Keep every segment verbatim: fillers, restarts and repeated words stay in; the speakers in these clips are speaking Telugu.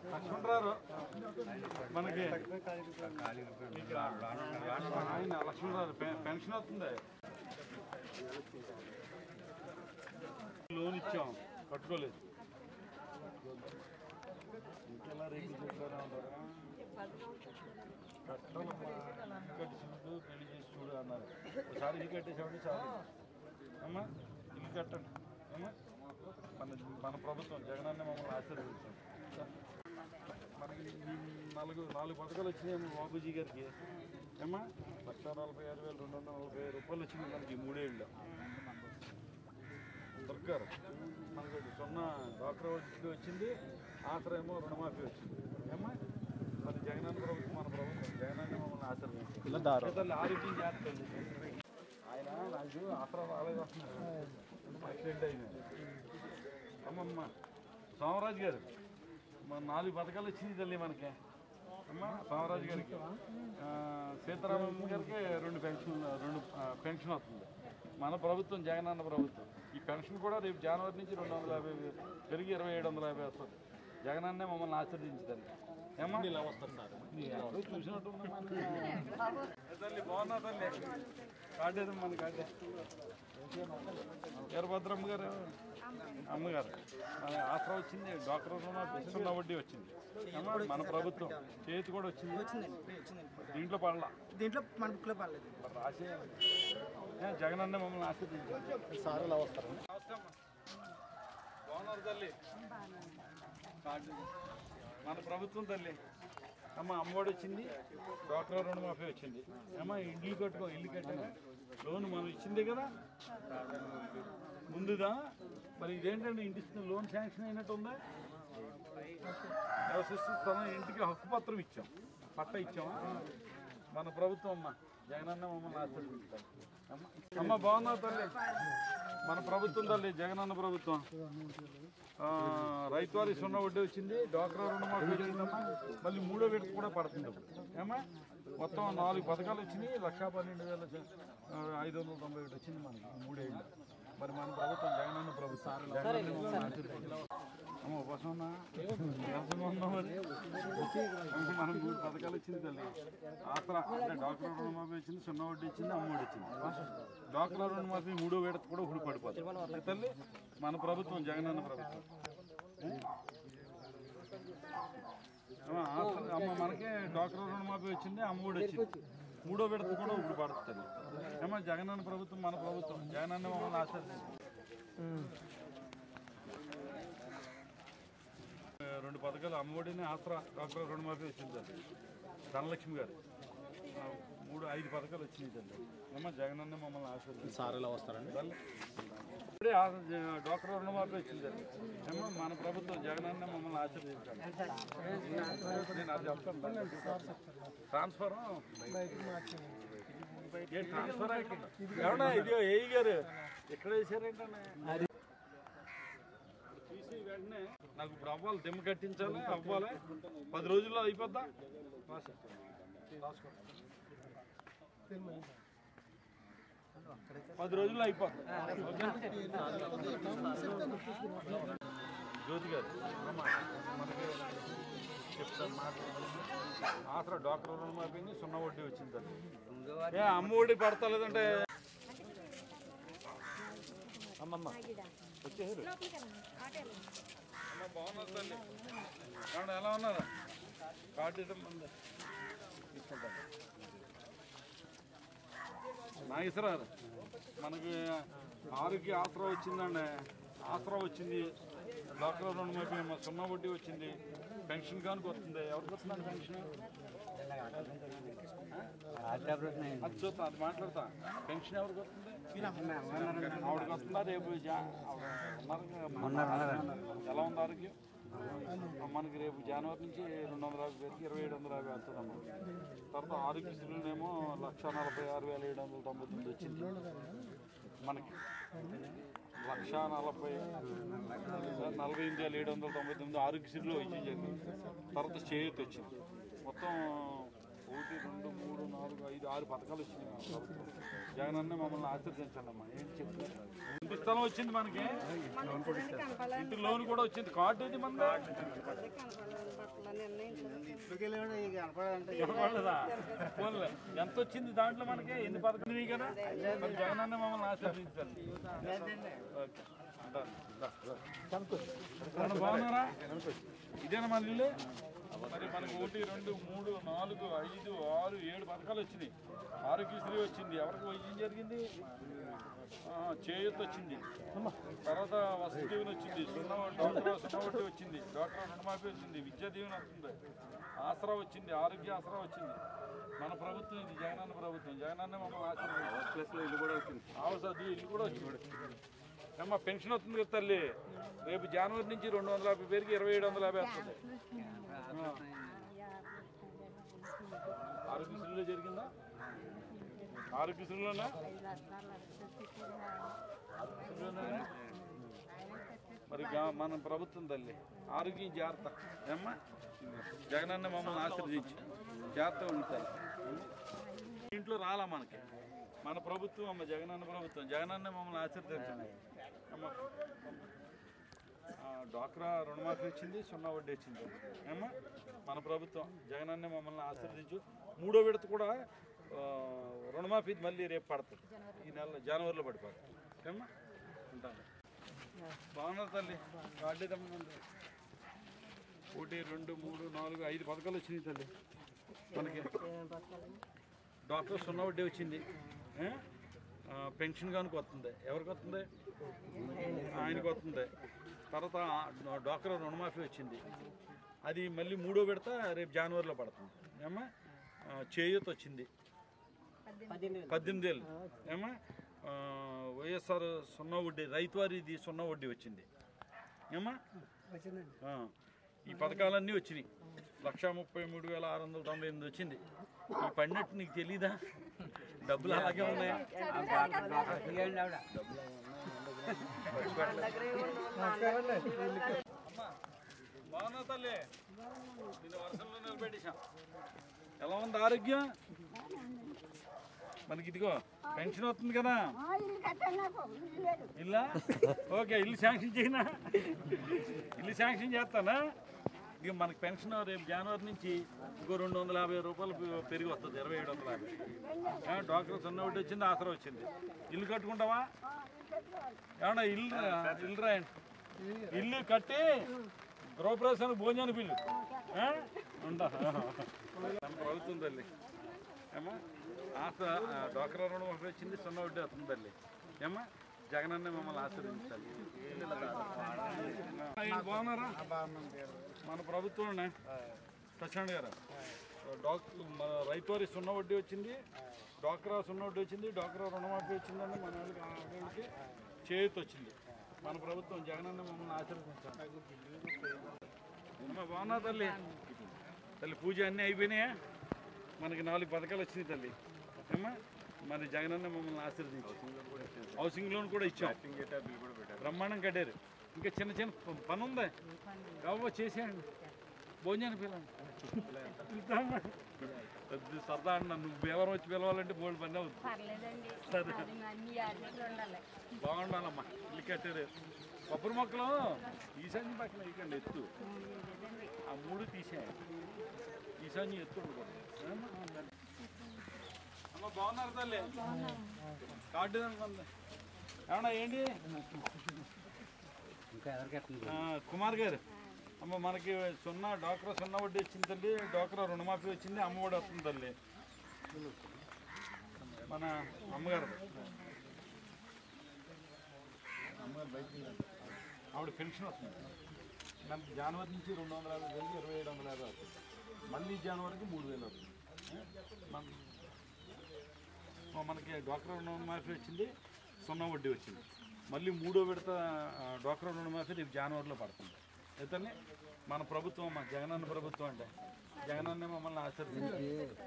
లక్ష్మణరావు మనకి ఆయన లక్ష్మణరావు పెన్షన్ వస్తుంది, లోన్ ఇచ్చాం కట్టుకోలేదు. ఇంకెలా రేపు చెప్పారా కట్టాలమ్మా, కట్టి చూడు పెళ్లి చేసి చూడు అన్నారు. ఒకసారి ఇల్లు కట్టేసాడు చాలు అమ్మా, ఇల్లు కట్టండి అమ్మా. మన మన ప్రభుత్వం జగనన్న మమ్మల్ని ఆశీర్వదించాం. మనకి నాలుగు నాలుగు పథకాలు వచ్చినాయి బాబుజీ గారికి ఏమా, లక్ష నలభై ఆరు వేలు రెండు వందల నలభై రూపాయలు వచ్చింది మనకి మూడేళ్ళు దొరకారు. మనకి సున్నా డాక్టర్ వచ్చింది, ఆసరేమో రుణమాఫీ వచ్చింది ఏమా. మరి జగనన్న ప్రభుత్వం మన ప్రభుత్వం జగనన్న మమ్మల్ని ఆశీర్వదించాం. ఆరోగ్యం చేస్తుంది ఆయన, నాకు ఆసరా రాలేదు వస్తున్నారు యాక్సిడెంట్ అయింది. అమ్మమ్మ సోమరాజు గారు మన నాలుగు పథకాలు వచ్చింది తల్లి మనకి అమ్మ. సోమరాజు గారికి సీతారామన్ గారికి రెండు పెన్షన్ రెండు పెన్షన్ వస్తుంది. మన ప్రభుత్వం జగనన్న ప్రభుత్వం. ఈ పెన్షన్ కూడా రేపు జనవరి నుంచి రెండు వందల యాభై పెరిగి ఇరవై ఏడు వందల యాభై వస్తుంది. జగనన్నే మమ్మల్ని ఆశీర్వదించదండి ఏమో. ఇలా వస్తారు సార్ చూసినట్టు తల్లి బాగున్నా తల్లి. కాడేది మన కాడే వీరభద్రమ్మ గారు అమ్మగారు మన ఆసరా వచ్చింది, డాక్టర్ సున్నా వడ్డీ వచ్చింది. మన ప్రభుత్వం చేతి కూడా వచ్చింది, దీంట్లో పడలా, దీంట్లో మన బుక్లో పడలేదు. రాసే జగనన్నే మమ్మల్ని ఆశీర్వదించారు సార్. ఇలా వస్తారు. బాగున్నారు తల్లి. మన ప్రభుత్వం తల్లి అమ్మ. అమ్మఒడి వచ్చింది, డాక్టర్ రుణమాఫీ వచ్చింది అమ్మ. ఇల్లు కట్టుకో, ఇల్లు కట్టాను లోన్ మనం ఇచ్చిందే కదా ముందుదా. మరి ఇదేంటంటే ఇంటి లోన్ శాంక్షన్ అయినట్టు ఉందా? నివసిస్తున్న ఇంటికి హక్కు పత్రం ఇచ్చాం, పట్ట ఇచ్చామా. మన ప్రభుత్వం అమ్మ జగనన్న మమ్మల్ని ఆశీర్వదించాలి అమ్మ. అమ్మ బాగున్నావు తల్లి. మన ప్రభుత్వం తల్లి జగనన్న ప్రభుత్వం. రైతు వారి సున్నా వడ్డీ వచ్చింది, డాక్టర్ రుణమాఫీ వచ్చిందమ్మా. మళ్ళీ మూడో విడత కూడా పడుతుంది ఏమా. మొత్తం నాలుగు పథకాలు వచ్చినాయి, లక్షా పన్నెండు వేల ఐదు వందల తొంభై ఒకటి వచ్చింది మనకి మూడేళ్ళు. మరి మన ప్రభుత్వం జగనన్న ప్రభుత్వం జగనన్న అమ్మ. ఉపవాసం ఉన్నా ఉన్నాం. మరి మనం మూడు పథకాలు వచ్చింది తల్లి. ఆసరా అంటే డాక్టర్ రుణమాఫీ వచ్చింది, సున్నా వడ్డీ వచ్చింది, అమ్మఒడి వచ్చింది. డాక్టర్ రుణమాఫీ మూడో విడత కూడా ఇప్పుడు పడిపోతుంది తల్లి. మన ప్రభుత్వం జగనన్న ప్రభుత్వం అమ్మ. మనకే డాక్టర్ రుణమాఫీ వచ్చింది, అమ్మఒడి వచ్చింది, మూడో విడత కూడా ఇప్పుడు పడుతుంది ఏమో. జగనన్న ప్రభుత్వం మన ప్రభుత్వం జగనన్న మమ్మల్ని ఆశీర్వదించారు. రెండు పథకాలు అమ్మఒడిని, ఆసరా, డాక్టర్ రుణమాఫీ వచ్చింది ధనలక్ష్మి గారు. మూడు ఐదు పథకాలు వచ్చినాయి తల్లి ఏమో. జగనన్న మమ్మల్ని ఆశీర్వదించారు సార్. ఇలా వస్తారండి. ఇప్పుడే డాక్టర్ రుణమాఫీ వచ్చింది ఏమో. మన ప్రభుత్వం జగనన్న మమ్మల్ని ఆశీర్వదించాలి. నేను అది చెప్తాను. ట్రాన్స్ఫర్ ట్రాన్స్ఫర్ ఏమన్నా ఇది ఏ గారు ఎక్కడ వేసారేంటన్నా తీసి వెంటనే నాకు ఇప్పుడు అవ్వాలి, దిమ్మ కట్టించాలి, అవ్వాలి. పది రోజుల్లో అయిపోద్దా? పది రోజుల్లో అయిపోద్ది. జ్యోతి గారు మనకి చెప్తాను మాట్లాడాలి. ఆసరా డాక్టర్ రుణమాఫీని సున్నా వడ్డీ వచ్చింది. ఏ అమ్మ ఒడి పడతలేదంటే అమ్మమ్మ వచ్చేసారు. అమ్మ బాగున్నారు తల్లి. ఏమన్నా ఎలా ఉన్నారా? కార్డు తీసుకుంటాను. నాగేశ్వరరావు మనకి ఆరోగ్య ఆసరా వచ్చిందండి. ఆసరా వచ్చింది, డాక్టర్ రుణమాఫీ సున్నా వడ్డీ వచ్చింది, పెన్షన్ కానుక వస్తుంది. ఎవరికి వస్తుందండి పెన్షన్? అది చూస్తా, అది మాట్లాడతా. పెన్షన్ ఎవరికి వస్తుంది? ఆవిడకి వస్తుందా? రేపు ఎలా ఉంది ఆరోగ్యం? మనకి రేపు జనవరి నుంచి రెండు వందల యాభై పేరుకి ఇరవై ఏడు వందల యాభై వస్తుందమ్మా. తర్వాత ఆరోగ్యశ్రీలోనేమో లక్ష నలభై ఆరు వేల ఏడు వందల తొంభై తొమ్మిది వచ్చింది మనకి. లక్ష నలభై నలభై ఎనిమిది వేల ఏడు వందల తొంభై తొమ్మిది ఆరోగ్యశ్రీలో ఇచ్చి జరిగింది. తర్వాత చేయూత వచ్చింది. మొత్తం ఒకటి రెండు మూడు నాలుగు ఐదు ఆరు పథకాలు వచ్చినాయి మా ప్రభుత్వం. జగన్ అన్న మమ్మల్ని ఆశీర్వదించండి అమ్మా. ఏం చెప్తున్నారు? ఇంటి స్థలం వచ్చింది మనకి, ఇంటి లోన్ కూడా వచ్చింది. కార్డు ఇది మన ఎంత వచ్చింది దాంట్లో మనకి? ఎన్ని పథకాలు కదా? మరి జగన్ అన్న మమ్మల్ని ఆశీర్వదించండి. బాగున్నారా? ఇదేనా మన ఇల్లు? మరి మనకు ఒకటి రెండు మూడు నాలుగు ఐదు ఆరు ఏడు పథకాలు వచ్చినాయి. ఆరోగ్యశ్రీ వచ్చింది. ఎవరికి వైద్యం జరిగింది? చేయూత వచ్చింది. తర్వాత వసతి దీవెన వచ్చింది. సున్నా డాక్టర్ సున్నా వడ్డీ వచ్చింది. డాక్టర్ రుణమాఫీ వచ్చింది. విద్యా దీవెన వస్తుంది. ఆసరా వచ్చింది. ఆరోగ్య ఆసరా వచ్చింది. మన ప్రభుత్వం ఇది, జగనన్న ప్రభుత్వం. జగనన్న మమ్మల్ని ఆశీర్వదించారు. ప్లస్లో ఇల్లు కూడా వచ్చింది. అవసరం ఇల్లు కూడా వచ్చింది. అమ్మ పెన్షన్ వస్తుంది కదా తల్లి. రేపు జనవరి నుంచి రెండు వందల యాభై పేరుకి ఇరవై ఏడు వందల యాభై వస్తుంది. ఆరోగ్యశ్రీలో జరిగిందా? ఆరోగ్యశ్రీలోనా? మరి మన ప్రభుత్వం తల్లి ఆరోగ్యం జాగ్రత్త. ఏమ్మా జగనన్న మమ్మల్ని ఆశీర్వదించి జాగ్రత్తగా ఉంటారు. ఇంట్లో రాలా మనకి మన ప్రభుత్వం అమ్మ, జగనన్న ప్రభుత్వం. జగనన్న మమ్మల్ని ఆశీర్వదించండి అమ్మ. డాక్రా రుణమాఫీ వచ్చింది. సున్నా వడ్డీ వచ్చింది. ఏమ్మా మన ప్రభుత్వం. జగనన్న మమ్మల్ని ఆశీర్వదించు. మూడో విడత కూడా రుణమాఫీ మళ్ళీ రేపు పడుతుంది. ఈ నెల జనవరిలో పడిపోతుంది. ఏమ్మా ఉంటాను. బాగున్నారు తల్లి. కార్డు ఒకటి రెండు మూడు నాలుగు ఐదు పథకాలు వచ్చినాయి తల్లి మనకి. డాక్టర్ సున్నా వడ్డీ వచ్చింది. పెన్షన్ కనుక వస్తుంది. ఎవరికి వస్తుంది? ఆయనకు వస్తుంది. తర్వాత డాక్టర్ రుణమాఫీ వచ్చింది. అది మళ్ళీ మూడో విడత రేపు జనవరిలో పడుతుంది. ఏమా చేయూత వచ్చింది. పద్దెనిమిది ఏళ్ళు. ఏమా వైఎస్ఆర్ సున్నా వడ్డీ రైతు వారిది సున్నా వడ్డీ వచ్చింది. ఏమా ఈ పథకాలన్నీ వచ్చినాయి. లక్షా ముప్పై మూడు వేల ఆరు వందల తొంభై ఎనిమిది వచ్చింది. ఈ పడినట్టు నీకు తెలీదా? డబ్బులు అలాగే ఉన్నాయా? బాగున్నా తల్లి. దీని వర్షంలో నిలబెట్టేశాం. ఎలా ఉంది ఆరోగ్యం? మనకి ఇదిగో పెన్షన్ వస్తుంది కదా. ఇల్లా ఓకే, ఇల్లు శాంక్షన్ చేయనా? ఇల్లు శాంక్షన్ చేస్తానా? ఇక మనకి పెన్షన్ రేపు జనవరి నుంచి ఇంకో రెండు వందల యాభై రూపాయలు పెరిగి వస్తుంది. ఇరవై ఏడు వందల యాభై. డాక్టర్ సున్నా ఒకటి వచ్చింది. ఆసరా వచ్చింది. ఇల్లు కట్టుకుంటావా? ఏమన్నా ఇల్లు ఇల్లు రాయండి. ఇల్లు కట్టి గృహప్రవేశానికి భోజనానికి బిల్లు ఉంటా ప్రభుత్వం తల్లి. ఏమా ఆస డాక్టర్ రుణమాఫీ వచ్చింది. సున్నా వడ్డీ వస్తుంది తల్లి. ఏమా జగనన్న మమ్మల్ని ఆశీర్వదించాలి. బాగున్నారా? మన ప్రభుత్వం ప్రశాంత్ గారు డాక్టర్ మన రైతు వారి సున్నా వడ్డీ వచ్చింది. డాక్రా సున్నా వడ్డీ వచ్చింది. డాక్రా రుణమాఫీ వచ్చిందండి. మన వాళ్ళకి ఆడవాళ్ళకి చేయూత వచ్చింది. మన ప్రభుత్వం. జగనన్న మమ్మల్ని ఆశీర్వదించాలి. బాగున్నా తల్లి. తల్లి పూజ అన్నీ అయిపోయినాయా? మనకి నాలుగు పథకాలు వచ్చినాయి తల్లి. ఏమా మరి జగనన్న మమ్మల్ని ఆశీర్వదించి హౌసింగ్ లోన్ కూడా ఇచ్చాం. బ్రహ్మాండం కట్టారు. ఇంకా చిన్న చిన్న పని ఉందా? కావో చేసేయండి. భోజనాన్ని పిల్లండి. సరదా అన్న నువ్వు ఎవరు వచ్చి పిలవాలంటే బోల్డ్ పని అవుతుంది. సరే బాగుండాలమ్మా. ఇల్లు కట్టారు. కొబ్బరి మొక్కలు ఈశాన్యం పక్కన ఇకండి ఎత్తు. ఆ మూడు తీసేయండి. ఈశాన్యం ఎత్తు ఉండకూడదు. అమ్మ బాగున్నారు తల్లి. కార్డు ఏమన్నా ఏంటి? కుమార్ గారు అమ్మ మనకి సున్నా డాక్రా సున్నా వడ్డీ వచ్చింది తల్లి. డాక్రా రుణమాఫీ వచ్చింది. అమ్మఒడి వస్తుంది తల్లి. మన అమ్మగారు అమ్మగారు బయట ఆవిడ పెన్షన్ వస్తుంది. మనకి జనవరి నుంచి రెండు వందల యాభై వేలకి ఇరవై ఏడు వందల యాభై వస్తుంది. మళ్ళీ జనవరికి మూడు వేలు వస్తుంది. మన మనకి డాక్రా రుణమాఫీ వచ్చింది. సున్నా వడ్డీ వచ్చింది. మళ్ళీ మూడో విడత డాక్రా రుణమాఫీ రేపు జనవరిలో పడుతుంది. అయితే మన ప్రభుత్వం మా జగనన్న ప్రభుత్వం అంటే జగనన్న మమ్మల్ని ఆశీర్వదించాలి.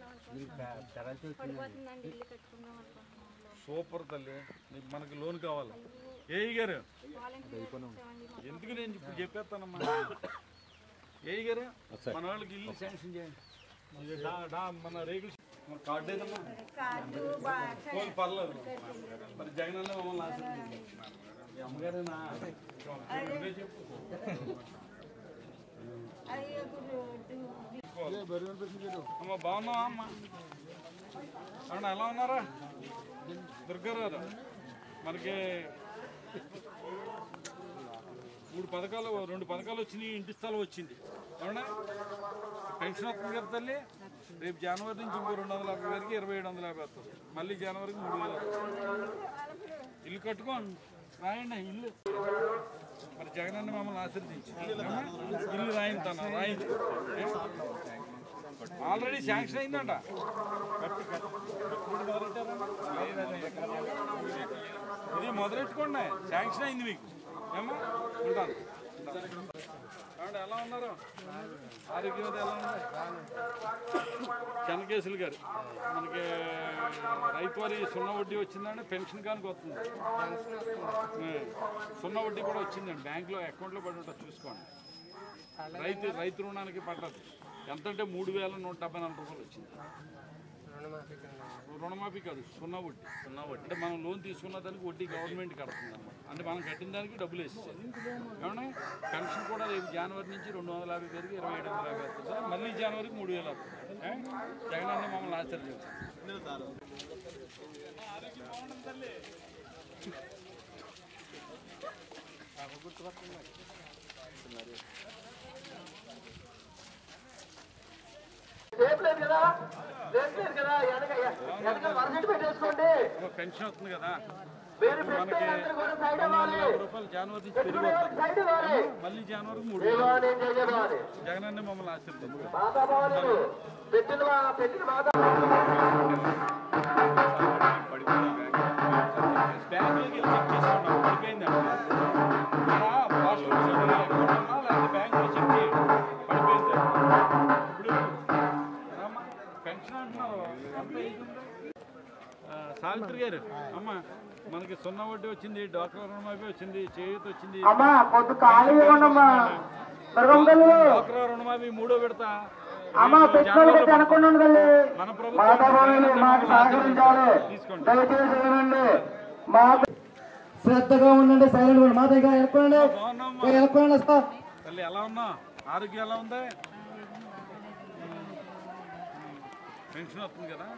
సూపర్ తల్లి. నీకు మనకి లోన్ కావాలి. ఏ గారు ఎందుకు నేను ఇప్పుడు చెప్పేస్తానమ్మా. ఏ గారు మన వాళ్ళకి ఇల్లు శాంక్షన్ చేయండి. మన రేగులు కార్డు ఏదమ్మా పర్లేదు మరి జగన్ అన్న మమ్మల్ని ఆశీర్వదించారు మీ అమ్మగారేనా చెప్పు అమ్మ బాగున్నావా అమ్మ అవునా ఎలా ఉన్నారా దుర్గారావు మనకి మూడు పథకాలు రెండు పథకాలు వచ్చినాయి ఇంటి స్థలం వచ్చింది అవునా పెన్షన్ వస్తుంది కదా తల్లి రేపు జనవరి నుంచి ఇంకో రెండు వందల యాభై వేలకి ఇరవై ఏడు వందల యాభై వస్తుంది మళ్ళీ జనవరికి మూడు వేలు ఇల్లు కట్టుకోండి రాయండి ఇల్లు మరి జగనన్న మమ్మల్ని ఆశీర్వదించి ఇల్లు రాయించాను రాయించు ఆల్రెడీ శాంక్షన్ అయిందంట ఇది మొదలెట్టుకోండి శాంక్షన్ అయింది మీకు ఏమో ఉంటాను ఎలా ఉన్నారు ఆరోగ్యం ఎలా ఉన్నారు చెన్నకేశులు గారు మనకి రైతు వారి సున్నా వడ్డీ వచ్చిందండి పెన్షన్ కానీ వస్తుంది సున్నా వడ్డీ కూడా వచ్చిందండి బ్యాంకులో అకౌంట్లో పడి ఉంటుంది చూసుకోండి రైతు రైతు రుణానికి పడ్డది ఎంతంటే మూడు వేల నూట డెబ్బై నాలుగు రూపాయలు వచ్చింది రుణమాఫీ కాదు సున్నా వడ్డీ సున్నా వడ్డీ అంటే మనం లోన్ తీసుకున్న దానికి వడ్డీ గవర్నమెంట్ కడుతుంది అన్నమాట అంటే మనం కట్టిన దానికి డబ్బులు వేసేది ఏమన్నా పెన్షన్ కూడా రేపు జనవరి నుంచి రెండు వందల యాభై వేలకి ఇరవై ఏడు వందల యాభై వస్తుంది మళ్ళీ జనవరికి మూడు వేలు వస్తుంది జగన్ అన్న మమ్మల్ని ఆశ్చర్యించారు పెన్షన్ వస్తుంది కదా మనకి రూపాయలు జనవరి నుంచి పెరిగి వస్తుంది మళ్ళీ జనవరికి మూడు జగన్ అన్న మమ్మల్ని ఆశీర్వదించారు బ్యాంకులోకి వెళ్ళి చెక్ చేసుకున్నాం పడిపోయిందండి లేకపోతే బ్యాంకులో చెక్ చేయండి పడిపోయింది ఇప్పుడు పెన్షన్ అంటున్నారు ఎంత అవుతుంది సావిత్రి గారు అమ్మ మనకి సున్నా వడ్డీ వచ్చింది డాక్టర్ రుణమాఫీ వచ్చింది చేయూత వచ్చింది డాక్టర్ రుణమాఫీ మూడో విడత మన ప్రభుత్వం శ్రద్ధగా ఉండండి సైలెంట్ మా దగ్గర తల్లి ఎలా ఉన్నా ఆరోగ్యం ఎలా ఉంది పెన్షన్ వస్తుంది కదా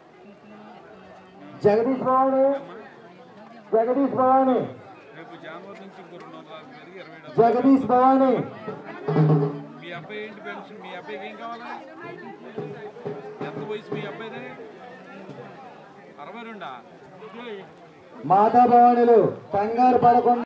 జగదీష్ భవాని జగదీష్ భవాని రేపు జనవరి నుంచి ఇంకో రెండు వందల యాభై వేలకి ఇరవై ఏడు జగదీష్ భవాని మీ అబ్బాయి ఏంటి పెన్షన్ మీ అబ్బాయికి ఏం కావాలా ఎంత వయసు మీ అబ్బాయిది అరవై రెండా మాతా భవానిలు కంగారు పడకుండా